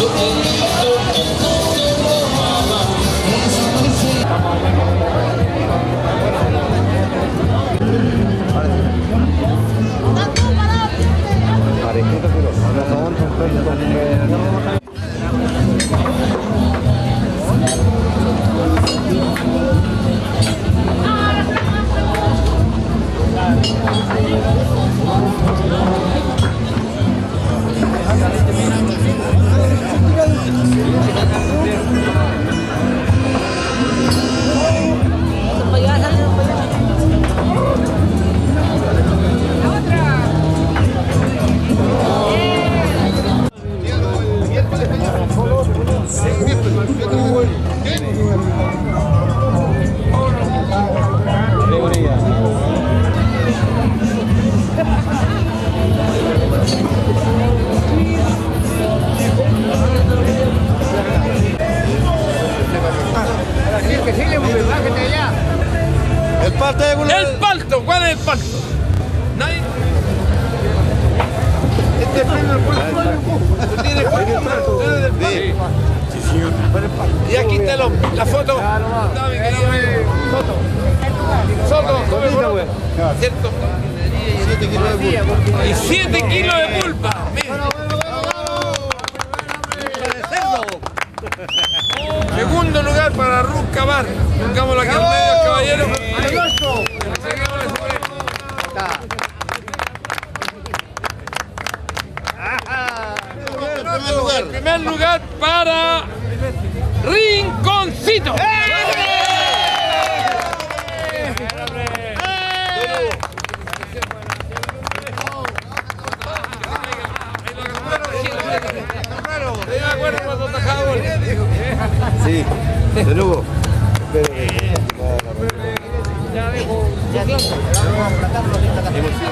El palto, ¿cuál es el palto? ¿Nadie? Este es el ¿Tienes palto? Sí, señor. Y aquí está la foto. Soto, ¿cierto? 7 kilos de pulpa. Y 7 kilos de pulpa. Segundo lugar para Ruth Cabar. Pongámoslo aquí al medio, caballero. En primer lugar para Rinconcito. Sí, de nuevo. Ya dejo. Ya